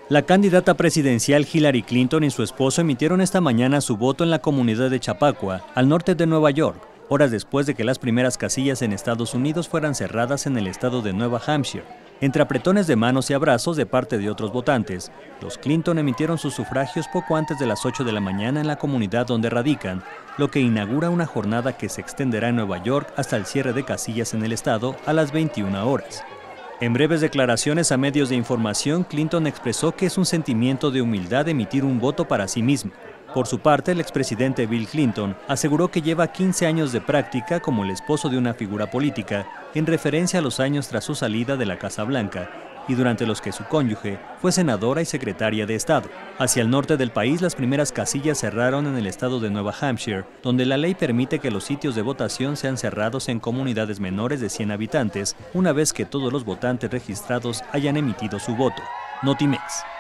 La candidata presidencial Hillary Clinton y su esposo emitieron esta mañana su voto en la comunidad de Chappaqua, al norte de Nueva York, horas después de que las primeras casillas en Estados Unidos fueran cerradas en el estado de Nueva Hampshire. Entre apretones de manos y abrazos de parte de otros votantes, los Clinton emitieron sus sufragios poco antes de las 8 de la mañana en la comunidad donde radican, lo que inaugura una jornada que se extenderá en Nueva York hasta el cierre de casillas en el estado a las 21 horas. En breves declaraciones a medios de información, Clinton expresó que es un sentimiento de humildad emitir un voto para sí mismo. Por su parte, el expresidente Bill Clinton aseguró que lleva 15 años de práctica como el esposo de una figura política, en referencia a los años tras su salida de la Casa Blanca, y durante los que su cónyuge fue senadora y secretaria de Estado. Hacia el norte del país, las primeras casillas cerraron en el estado de Nueva Hampshire, donde la ley permite que los sitios de votación sean cerrados en comunidades menores de 100 habitantes, una vez que todos los votantes registrados hayan emitido su voto. Notimex.